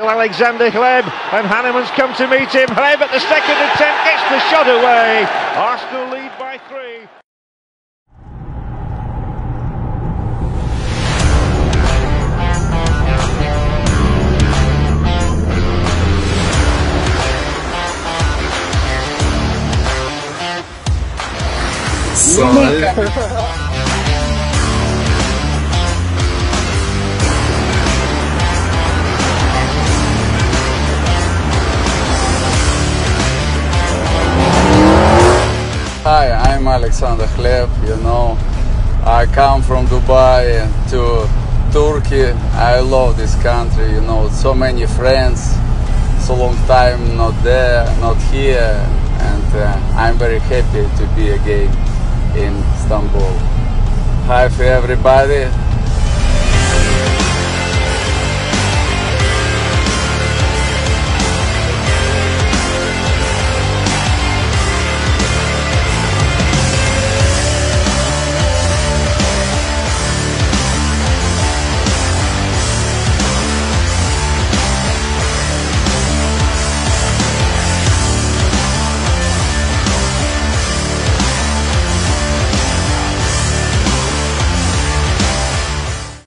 Alexander Hleb'de, and Hanneman's come to meet him. Hleb'de at the second attempt gets the shot away. Arsenal lead by 3. Hi, I'm Alexander Hleb'de, you know. I come from Dubai to Turkey. I love this country, you know, so many friends, so long time not there, not here, and I'm very happy to be again in Istanbul. Hi for everybody.